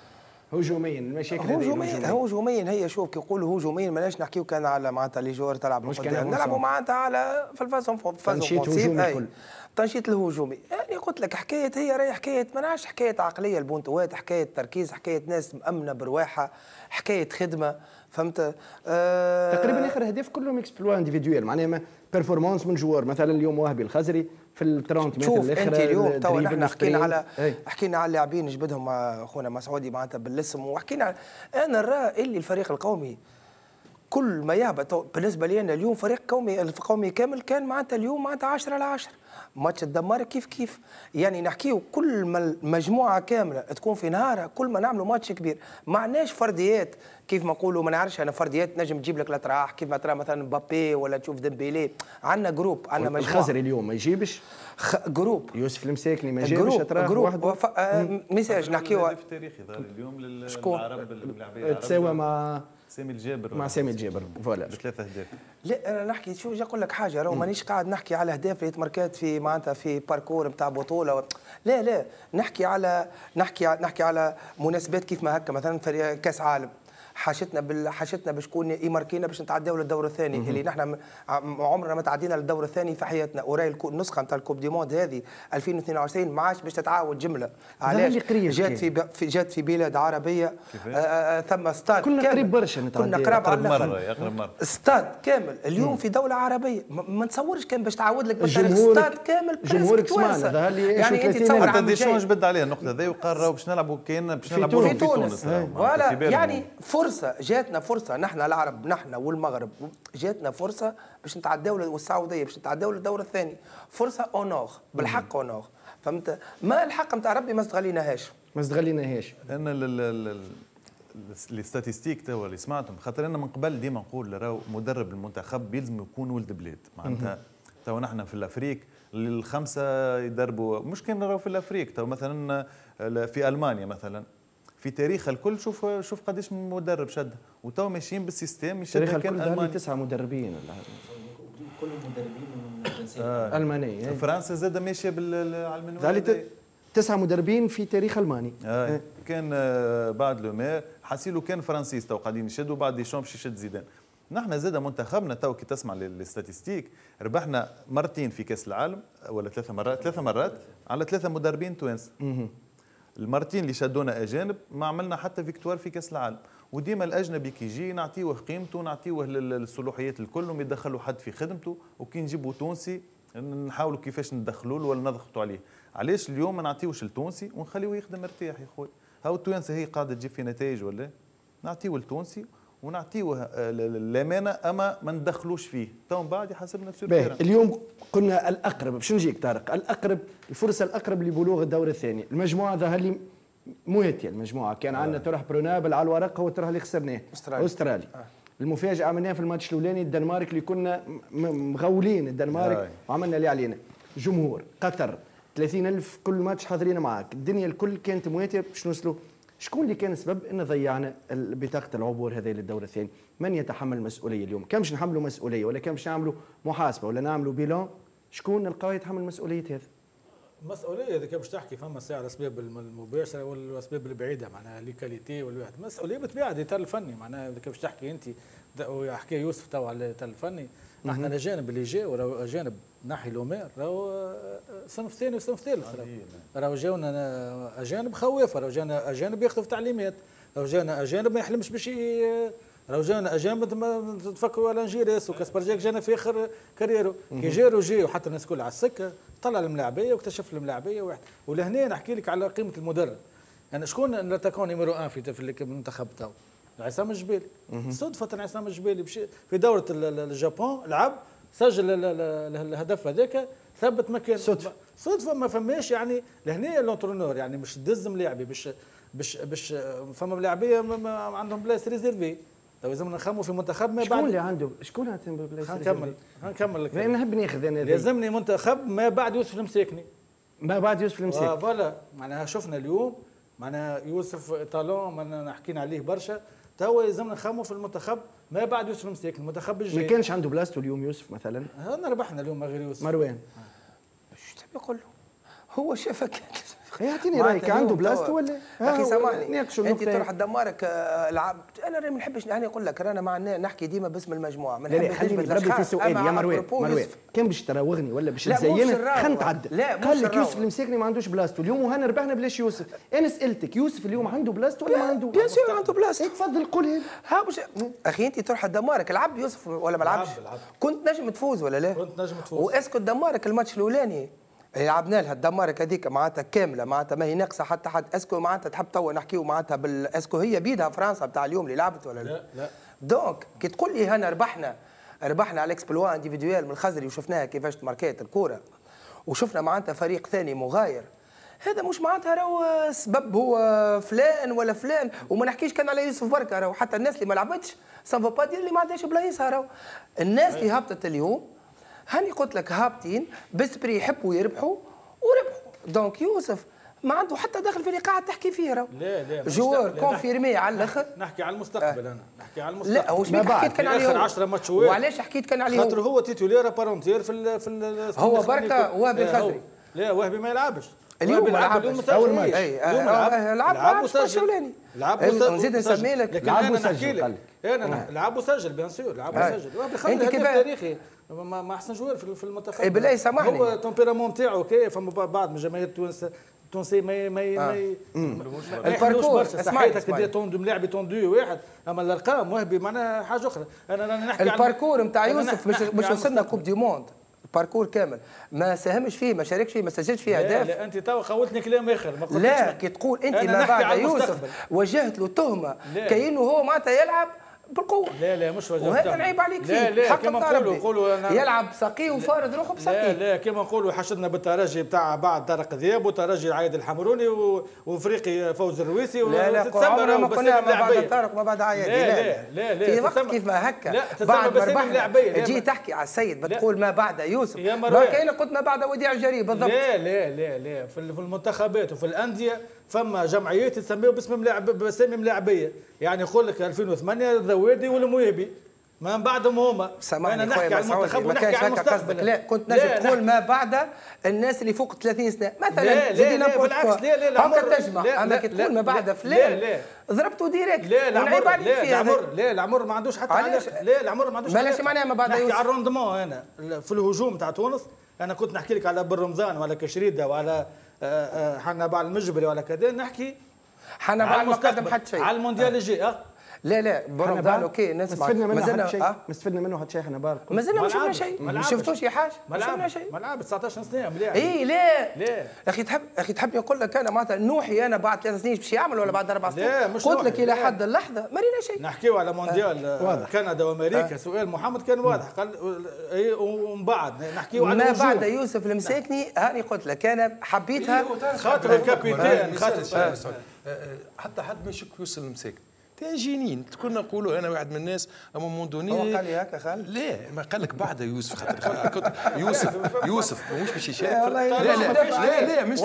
هجوميا المشاكل هجوميا هجوميا هي شوف كي يقولوا هجوميا ماناش نحكيو كان على معناتها لي جوار تلعب قدام نلعبوا معناتها على في الفازون تنشيط هجومي. التنشيط الهجومي يعني قلت لك حكايه هي راهي حكايه ماناش حكايه عقليه البونتوات، حكايه تركيز، حكايه ناس مأمنه برواحها، حكايه خدمه. فهمت؟ آه تقريبا اخر هدف كلهم اكسبلوا انديفيدويل معناها بيرفورمانس من جوار. مثلا اليوم وهبي الخزري في ال ثلاثين متر شوف انت اليوم تو نحن حكينا على حكينا على اللاعبين جبدهم مع اخونا مسعودي معناتها بالاسم وحكينا على انا نرى اللي الفريق القومي كل ما يهبط بالنسبه لي انا اليوم فريق قومي القومي كامل كان معناتها اليوم معناتها عشرة على عشرة. ماتش الدنمارك كيف كيف يعني نحكيو كل ما المجموعه كامله تكون في نهارها كل ما نعملوا ماتش كبير. ما عندناش فرديات كيف ما نقولوا ما نعرفش انا فرديات نجم تجيب لك الاطراح كيف ما ترى مثلا مبابي ولا تشوف ديمبيلي. عندنا جروب عندنا مجموعه. الخزري اليوم ما يجيبش خ... جروب يوسف المساكني ما جابش اطراح جروب وف... آه ميساج نحكيو هدف تاريخي ظهر اليوم للعرب اللاعبيه تساوى مع سامي الجابر مع سامي الجابر فوالا بثلاث اهداف. لا انا نحكي شو جا نقول لك حاجه راهو مانيش قاعد نحكي على اهداف اللي تمركات في معناتها في باركور نتاع بطوله و... لا لا نحكي على نحكي نحكي على مناسبات كيف ما هكا مثلا فريق كاس عالم حاجتنا بال... حاجتنا بشكون يماركينا باش نتعداو للدور الثاني اللي نحن عمرنا ما تعدينا للدور الثاني في حياتنا. وراي النسخه نتاع الكوب دي موند هذه ألفين واثنين وعشرين ما عادش باش تتعاود جمله. علاش؟ جات في ب... في جات في بلاد عربيه آه ثم ستاد كنا قريب برشا نتعدى كنا قراب على مره اقرب مره ستاد كامل اليوم مم. في دوله عربيه ما نتصورش كان باش تعاود لك بالتاريخ ستاد كامل جمهورك سمعنا ظهر لي يعني انت تصور حتى ديشون جبد عليها النقطه هذه وقال راهو باش نلعبوا كاين باش نلعبوا في تونس فوالا يعني فرصه جاتنا فرصه نحن العرب نحن والمغرب جاتنا فرصه باش نتعداو والسعوديه باش نتعداو للدور الثاني. فرصه اونور بالحق اونور. فهمت؟ ما الحق نتاع ربي ما استغليناهاش ما استغليناهاش. انا لي ستاتيستيك توا اللي سمعتهم خاطر انا من قبل ديما نقول راهو مدرب المنتخب يلزم يكون ولد بلاد. معناتها توا نحن في الافريق الخمسه يدربوا مش كان راهو في الافريق توا مثلا في المانيا مثلا في تاريخ الكل شوف شوف قداش من مدرب شد وتو ماشيين بالسيستم يشد كان المانيا تسعه مدربين ولا كل المدربين من الجنسيه آه. المانيه. فرنسا زاد ماشيه على المنوال تسعه مدربين في تاريخ الماني. آه. آه. كان آه بعد لومير حسيلو كان فرنسيس تو قاعدين يشدوا بعد ديشامب باش يشد زيدان. نحن زاد منتخبنا تو كي تسمع للستاتيستيك ربحنا مرتين في كاس العالم ولا ثلاثه مرات ثلاثه مرات على ثلاثه مدربين توانسه. المرتين اللي شدونا اجانب ما عملنا حتى فيكتوار في كاس العالم. وديما الاجنبي كي يجي نعطيوه قيمته نعطيوه الصلاحيات الكل وما يدخلوا حد في خدمته. وكي نجيبوا تونسي نحاولوا كيفاش ندخلوا له ولا نضغطوا عليه. علاش اليوم ما نعطيوش التونسي ونخليوه يخدم مرتاح يا خويا؟ هاو التوانسه هي قاعده تجيب في نتائج ولا نعطيوه التونسي ونعطيوه الامانه اما ما ندخلوش فيه تو من بعد يحاسبنا السوبر. اليوم قلنا الاقرب باش نجيك طارق الاقرب الفرصه الاقرب لبلوغ الدور الثاني. المجموعه ظهر لي مواتيه المجموعه كان آه. عندنا تروح برونابل على الورق هو تروح اللي خسرناه استراليا, أستراليا. آه. المفاجاه عملناها في الماتش الاولاني الدنمارك اللي كنا مغولين الدنمارك آه. وعملنا اللي علينا. جمهور قطر ثلاثين ألف كل ماتش حاضرين معاك الدنيا الكل كانت مواتيه باش نوصلوا. شكون اللي كان السبب ان ضيعنا بطاقه العبور هذه للدور الثاني؟ من يتحمل المسؤوليه اليوم؟ كم باش نحملوا مسؤوليه ولا كم باش نعملوا محاسبه ولا نعملوا بيلان؟ شكون نلقاو يتحمل مسؤوليه هذا؟ مسؤوليه اذا كان باش تحكي فما ساعه الاسباب المباشره والاسباب البعيده معناها لي كاليتي والواحد مسؤوليه بالطبيعه الاطار الفني معناها اذا كان باش تحكي انت وحكى يوسف تو على الاطار الفني احنا الاجانب اللي جاوا راهو اجانب ناحي لومير راهو صنف ثاني وصنف ثالث راهو جاونا اجانب خوافه راهو جانا اجانب ياخذوا في تعليمات راهو جانا اجانب ما يحلمش باش راهو جانا اجانب تفكروا على نجيريس وكاسبرجاك جانا في اخر كاريرو كي جاوا جاوا حتى الناس كلها على السكه طلع الملاعبيه واكتشف الملاعبيه واحد. ولهنا نحكي لك على قيمه المدرب. يعني شكون اللي تكون نيميرو واحد في في المنتخب تاعو؟ عصام الجبالي. صدفه عصام الجبالي في دوره اليابان لعب سجل الهدف هذاك ثبت مكان صدفه صدفه ما فماش يعني لهنا لونترونور يعني مش دز ملاعبي باش باش باش فما لاعبيه عندهم بلايص ريزيرفي. تو لازمنا نخموا في منتخب ما بعد. شكون اللي عنده شكون عنده بلايص ريزيرفي؟ هنكمل هنكمل انا نحب ناخذ انا لازمني منتخب ما بعد يوسف المساكني. ما بعد يوسف المساكني. اه فوالا معناها شفنا اليوم معناها يوسف طالون ما حكينا عليه برشا. توا لازمنا نخموا في المنتخب ما بعد يوسف المساكني المنتخب الجاي. ما كانش عنده بلاصته اليوم يوسف مثلا؟ انا ربحنا اليوم من غير يوسف. مروان شو تحب يقول له؟ هو شافك يعطيني رايك عنده بلاصته ولا؟ اخي سامعني انت تروح دمارك العاب. انا ما نحبش يعني نقول لك انا مع نحكي ديما باسم المجموعه ما نحبش خليني نربي في سؤال يا مروان مروان كان باش تراوغني ولا باش تزينها خلينا نتعدى. قال لك يوسف المساكني ما عندوش بلاصته اليوم وهنا ربحنا بلاش يوسف. انا سالتك يوسف اليوم عنده بلاصته ولا ما عنده؟ بيان سور عنده بلاصته. تفضل قول ها باش اخي انت تروح دمارك لعب يوسف ولا ما لعبش؟ كنت نجم تفوز ولا لا؟ كنت نجم تفوز. واسكت دمارك الماتش الاولاني لعبنا لها الدمارك هذيك معناتها كامله معناتها ما هي ناقصه حتى حد. اسكو معناتها تحب توا نحكيو معناتها بال اسكو هي بيدها فرنسا بتاع اليوم اللي لعبت ولا لا؟ لا لا. دونك كي تقول لي هنا ربحنا ربحنا على اكسبلوا انديفيدويال من الخزري وشفناها كيفاش تماركات الكوره وشفنا معناتها فريق ثاني مغاير. هذا مش معناتها راهو سبب هو فلان ولا فلان. وما نحكيش كان على يوسف بركه راهو حتى الناس اللي ما لعبتش سافا با دير اللي ما عندهاش بلايصها راهو. الناس اللي هبطت اليوم هاني قلت لك هابطين بسبري يحبوا يربحوا وربحوا. دونك يوسف ما عنده حتى دخل في اللي قاعد تحكي فيه راهو. لا لا جوار كونفيرمي على الاخر. نحكي على المستقبل. انا نحكي على المستقبل. لا واش بيك حكيت كان عليه اخر عشرة ماتشات. وعلاش حكيت كان عليه خاطر هو تيتولير بارونتير في ال في ال هو بركه وهبي الخزري. لا وهبي ما يلعبش اليوم ما لعبش اول ماتش. اليوم لعب لعب وسجل. لعب وسجل نزيد نسمي لك لكن انا نحكي لك انا لعب وسجل بيان سور لعب وسجل. انت كيف تاريخي ما احسن جوار في المنتخب. اي بالله سامحني هو التمبيرامون تاعو كيف فما بعض من جماهير تونس التونسي ما ما ما الباركور صحيتك تدي توندو ملاعبي توندو واحد. اما الارقام وهبي معناها حاجه اخرى. انا انا نحكي الباركور نتاع يوسف مش مش وصلنا كوب دي موند. الباركور كامل ما ساهمش فيه ما شاركش فيه ما سجلش فيه اهداف. لا, لا انت توا خوتني كلام اخر ما قلتش. لا كي تقول انت ما بعد يوسف وجهت له تهمه كأنه هو معناتها يلعب بالقوه. لا لا مش وجهت وهذا نعيب عليك فيه. لا لا كما نقولوا نقولوا يلعب ساقي وفارض روحه بساقي. لا لا كما نقولوا حشدنا بالترجي بتاع بعد طارق ذياب وترجي عايد الحمروني وافريقي فوز الرويسي. لا لا عمرنا ما كنا ما بعد طارق ما بعد عيادي. لا لا لا لا في وقت كيف ما هكا بعد ما ربحنا تجي تحكي على السيد بتقول ما بعد يوسف. ما كاين قلت ما بعد وديع الجري بالضبط. لا لا لا لا في المنتخبات وفي الانديه فما جمعيات يسميوا باسم ملاعب باسامي ملاعبيه. يعني يقول لك ألفين وثمانية الذوادي والمويبي من بعدهم هما. انا نحكي على المنتخب ونحكي على المستقبل. لا كنت نجم تقول ما بعد الناس اللي فوق ثلاثين سنه مثلا زيدي نابورت بالعكس. لا لا لا هكا تجمع. اما كي تقول ما بعد فلان ضربته ديريكت. لا العمر لا العمر لا العمر ما عندوش حتى علاقه. لا العمر ما عندوش علاقه. مالاش معناها ما بعد نحكي على الروندمون. انا في الهجوم تاع تونس انا كنت نحكي لك على بن رمضان ولا كشريده ولا حنا المجبري ولا كذا. نحكي حنا بعد ما قدم حتى شيء على المونديال الجاي. اه لا لا برمضان اوكي نسمع ما زلنا أه؟ ما استفدنا منه حتى شيء. احنا بارك ما زلنا ما شفنا شيء ما شفتوش يا حاج ما شفنا شيء. ما لعب تسعطاش سنه مليح. اي لا لا اخي تحب اخي تحب نقول لك انا معناتها نوحي انا بعد ثلاث سنين باش يعمل ولا بعد اربع سنين. لا مش قلت لك الى حد اللحظه ما رينا شيء. نحكيو على مونديال أه. كندا وامريكا. أه. سؤال محمد كان واضح قال اي ومن بعد نحكيو على ما بعد يوسف المساكني. هاني قلت لك انا حبيتها خاطر الكابيتان خاطر حتى حد ما يشك يوسف المساكني تاجينين كنا نقولوا انا واحد من الناس اما موندوني. هو قال لي هكا خالد. لا ما قال لك بعد يوسف خاطر يوسف يوسف مش باش يشارك. لا لا لا لا مش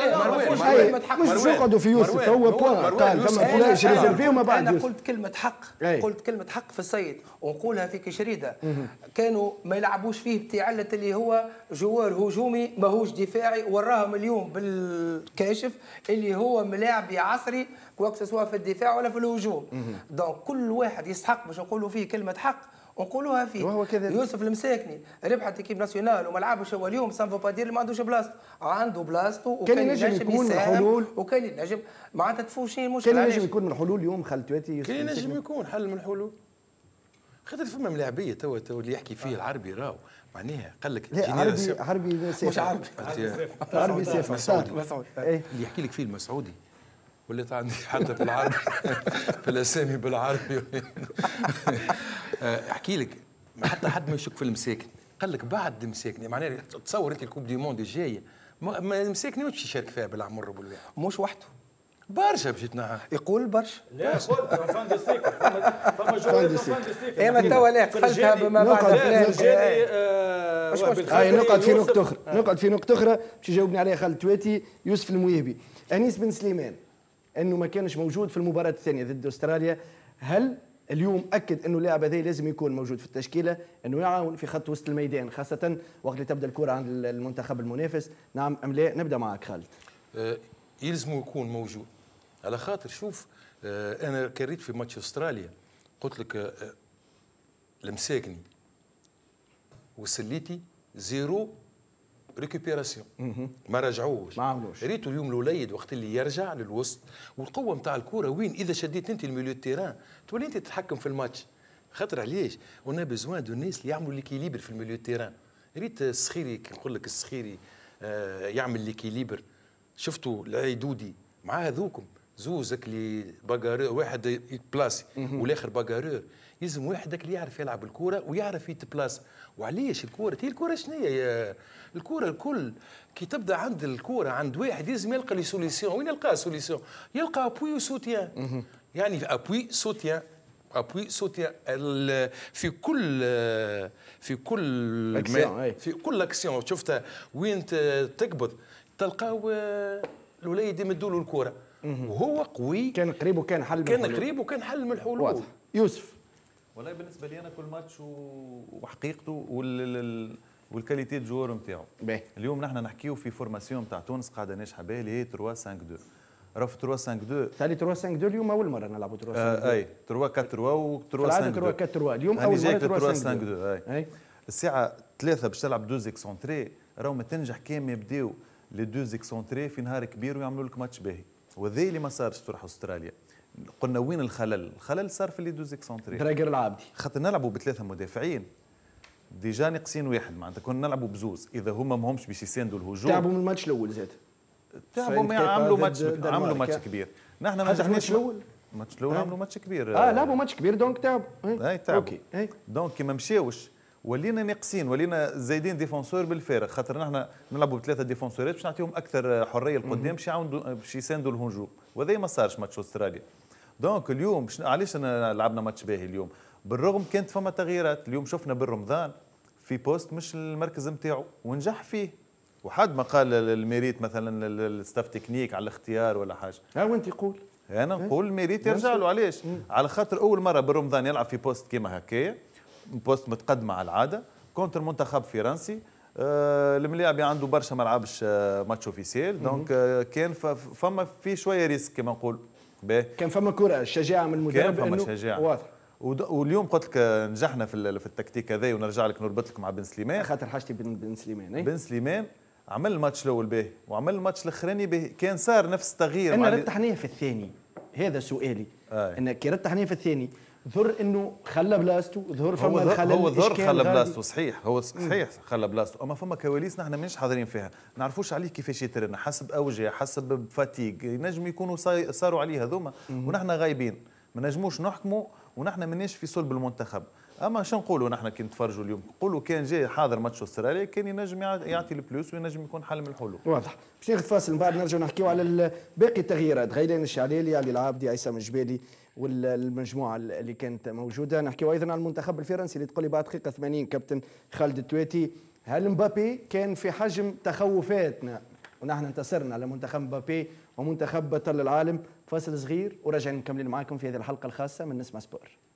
لا مش نقعدوا في يوسف هو بوان قال فما بلاش ريزرفي وما بعد. انا قلت كلمه حق قلت كلمه حق في السيد ونقولها في كشريده. كانوا ما يلعبوش فيه بتعلة اللي هو جوار هجومي ماهوش دفاعي. وراهم اليوم بالكاشف اللي هو ملاعبي عصري كواك سواء في الدفاع ولا في الهجوم. دونك كل واحد يستحق باش نقولوا فيه كلمه حق ونقولوها فيه. وهو كذا يوسف المساكني ربحت اكيب ناسيونال وما لعبش هو اليوم سان فو دير ما عندوش بلاصته. عنده بلاصته وكان ينجم يكون من الحلول وكان ينجم معناتها تفوت شيء المشكله. كان ينجم يكون من الحلول اليوم خلتواتي. كان ينجم يكون حل من الحلول. خاطر فما ملاعبيه توا تو اللي يحكي فيه العربي راهو معناها قال لك لا عربي عربي مش عربي عربي سيف مسعودي اللي يحكي لك فيه المسعودي وليت عندي حتى في العربي في الاسامي بالعربي. احكي لك حتى حد ما يشك في المساكن قال لك بعد المساكن معناها تصور انت الكوب دي موند الجايه المساكن مش يشارك فيها بالعمر بالواحد مش وحده برشا مشيت نعم. يقول برشا. لا قلت فان دو سيكل فما جوائز فان دو سيكل. اما توا لا قفلتها بما بعد الفلان. هاي نقعد في نقطة أخرى، نقعد في نقطة أخرى باش يجاوبني عليها خالد تواتي. يوسف المويهبي، أنيس بن سليمان أنه ما كانش موجود في المباراة الثانية ضد أستراليا، هل اليوم أكد أنه اللاعب هذا لازم يكون موجود في التشكيلة، أنه يعاون في خط وسط الميدان خاصة وقت اللي تبدأ الكرة عند المنتخب المنافس، نعم أم لا؟ نبدأ معك خالد. آه يلزم يكون موجود، على خاطر شوف آه أنا كريت في ماتش أستراليا قلت لك آه لمساكني وسليتي زيرو ريكوبيراسيون ما رجعوش ما عملوش. ريتو اليوم الوليد وقت اللي يرجع للوسط والقوه نتاع الكره وين اذا شديت انت الميليو تيران تولي انت تتحكم في الماتش. خاطر علاش اون بيزوان دو الناس اللي يعملوا ليكيليبر في الميليو تيران. ريت السخيري كي نقول لك السخيري آه يعمل ليكيليبر، شفتوا العيدودي مع هذوكم زوزك اللي باغارور واحد يتبلاسي والاخر باغارور، يلزم واحد اللي يعرف يلعب الكره ويعرف يتبلاس. وعليش الكره هي الكره شنو هي؟ الكره الكل كي تبدا عند الكره عند واحد لازم يلقى لي سوليسيون. وين يلقى سوليسيون؟ يلقى ابوي وسوتيان، يعني ابوي سوتيان ابوي سوتيان في كل في كل أكسيون في كل اكسيون شفتها وين تقبض تلقاو الوليد يمدوا له الكره وهو قوي. كان قريب وكان حل من كان الحلول. قريب وكان حل من الحلول. واضح. يوسف والله بالنسبه لي انا كل ماتش وحقيقته وال والكاليتي دو جوور نتاعو. اليوم نحن نحكيو في فورماسيون نتاع تونس قاعده ناجحه به اللي هي ثلاثة خمسة اثنين. راه في ثلاثة خمسة اثنين ثاني ثلاثة خمسة اثنين اليوم اول مره نلعبوا ثلاثة خمسة اثنين. آه اي ثلاثة أربعة ثلاثة و ثلاثة خمسة اثنين. ثلاثة أربعة ثلاثة اليوم اول مره ثلاثة ثلاثة خمسة اثنين. اي الساعه ثلاثة باش تلعب دو زيكسونتري راهو ما تنجح كان يبداو لي دو زيكسونتري في نهار كبير ويعملوا لك ماتش باهي، وذا اللي ما صارش تروح استراليا. قلنا وين الخلل؟ الخلل صار في لي دو زيكسونتري. دراجر العابدي خاطر نلعبوا بثلاثه مدافعين ديجا ناقصين واحد معناتها كنا نلعبوا بزوز، اذا هما ماهمش باش يساندوا الهجوم. تعبوا من الماتش الاول زاد. تعبوا عملوا ماتش عملوا ماتش كبير. نحن ما نجحناش الماتش الاول. الماتش الاول عملوا ماتش كبير. اه لعبوا ماتش كبير دونك تعبوا. اي تعبوا. اوكي دونك كي ما مشاوش ولينا ناقصين ولينا زايدين ديفونسور بالفارغ، خاطر نحن نلعبوا بثلاثه ديفونسورات باش نعطيهم اكثر حريه القدام باش يعاونوا باش يساندوا الهجوم، وهذا ما صارش ماتش استراليا. دونك اليوم علاش لعبنا ماتش باهي اليوم؟ بالرغم كانت فما تغييرات، اليوم شفنا بالرمضان في بوست مش المركز نتاعو ونجح فيه، وحد ما قال الميريت مثلا الستاف تكنيك على الاختيار ولا حاجه. ها وانت يقول انا نقول الميريت يرجع له. علاش؟ على خاطر اول مره بالرمضان يلعب في بوست كيما هكايا، بوست متقدمه على العاده كونتر منتخب فرنسي. آه الملاعب عنده برشا ما لعبش آه ماتش اوفيسيال، دونك آه كان فما في شويه ريسك كما نقول. كان فما كره شجاعه من المدرب. كان فما شجاعه واضح. واليوم قلت لك نجحنا في في التكتيك هذا، ونرجع لك نربط لك مع بن سليمان. خاطر حاجتي بن, بن سليمان اي بن سليمان عمل الماتش الاول باهي وعمل الماتش الاخراني باهي، كان صار نفس التغيير. انا رد تحنيه في الثاني، هذا سؤالي. آه. ان كي رد تحنيه في الثاني ظهر انه خلى بلاصتو، ظهر فما الخلل. هو ظهر خلى بلاصتو صحيح، هو صحيح خلى بلاصتو، اما فما كواليس نحن ماناش حاضرين فيها، نعرفوش عليه كيفاش يترن حسب اوجه حسب فاتيك، ينجم يكونوا صاروا عليه هذوما ونحن غايبين، ما نجموش نحكموا ونحن ماناش في صلب المنتخب. اما شنو نقولوا نحن كي نتفرجوا اليوم؟ نقولوا كان جاي حاضر ماتش استراليا كان ينجم يعطي البلوس وينجم يكون حل من الحلول. واضح. باش ناخذ فاصل من بعد نرجعوا نحكيو على باقي التغييرات، غيلان الشعليلي، علي العابدي، عصام الجبالي والمجموعه اللي كانت موجوده. نحكيو ايضا على المنتخب الفرنسي اللي تقول لي بعد دقيقه ثمانين كابتن خالد التواتي، هل مبابي كان في حجم تخوفاتنا ونحن انتصرنا على منتخب مبابي ومنتخب بطل العالم؟ فاصل صغير وراجعين مكملين معاكم في هذه الحلقه الخاصه من نسمع سبور.